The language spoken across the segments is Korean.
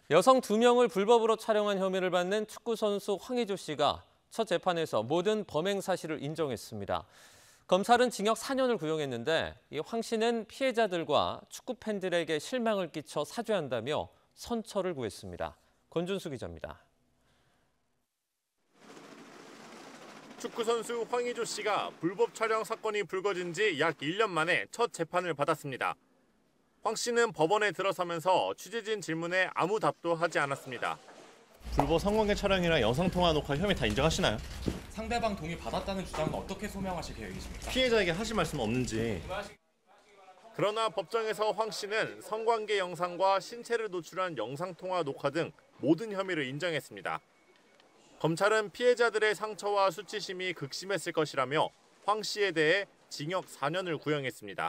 여성 2명을 불법으로 촬영한 혐의를 받는 축구 선수 황의조 씨가 첫 재판에서 모든 범행 사실을 인정했습니다. 검찰은 징역 4년을 구형했는데 이 황 씨는 피해자들과 축구 팬들에게 실망을 끼쳐 사죄한다며 선처를 구했습니다. 권준수 기자입니다. 축구 선수 황의조 씨가 불법 촬영 사건이 불거진 지 약 1년 만에 첫 재판을 받았습니다. 황 씨는 법원에 들어서면서 취재진 질문에 아무 답도 하지 않았습니다. 불법 성관계 촬영이나 영상통화 녹화 혐의 다 인정하시나요? 상대방 동의 받았다는 주장은 어떻게 소명하실 계획이십니까? 피해자에게 하실 말씀 없는지. 그러나 법정에서 황 씨는 성관계 영상과 신체를 노출한 영상통화 녹화 등 모든 혐의를 인정했습니다. 검찰은 피해자들의 상처와 수치심이 극심했을 것이라며 황 씨에 대해 징역 4년을 구형했습니다.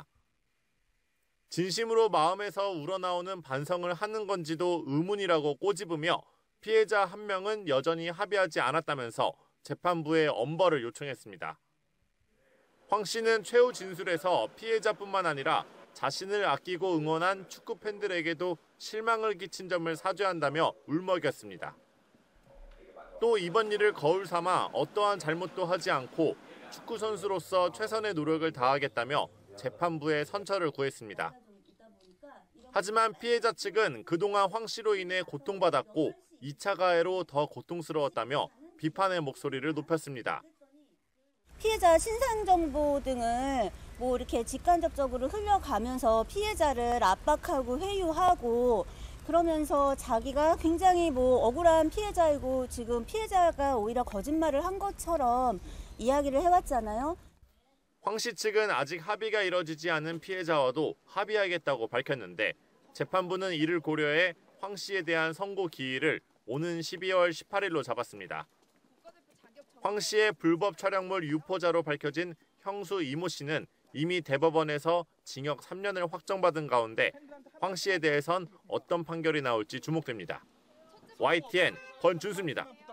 진심으로 마음에서 우러나오는 반성을 하는 건지도 의문이라고 꼬집으며 피해자 한 명은 여전히 합의하지 않았다면서 재판부에 엄벌을 요청했습니다. 황 씨는 최후 진술에서 피해자뿐만 아니라 자신을 아끼고 응원한 축구 팬들에게도 실망을 끼친 점을 사죄한다며 울먹였습니다. 또 이번 일을 거울 삼아 어떠한 잘못도 하지 않고 축구 선수로서 최선의 노력을 다하겠다며 재판부에 선처를 구했습니다. 하지만 피해자 측은 그동안 황 씨로 인해 고통받았고 2차 가해로 더 고통스러웠다며 비판의 목소리를 높였습니다. 피해자 신상 정보 등을 이렇게 직간접적으로 흘려가면서 피해자를 압박하고 회유하고 그러면서 자기가 굉장히 억울한 피해자이고 지금 피해자가 오히려 거짓말을 한 것처럼 이야기를 해왔잖아요. 황 씨 측은 아직 합의가 이뤄지지 않은 피해자와도 합의하겠다고 밝혔는데 재판부는 이를 고려해 황 씨에 대한 선고 기일을 오는 12월 18일로 잡았습니다. 황 씨의 불법 촬영물 유포자로 밝혀진 형수 이모 씨는 이미 대법원에서 징역 3년을 확정받은 가운데 황 씨에 대해선 어떤 판결이 나올지 주목됩니다. YTN 권준수입니다.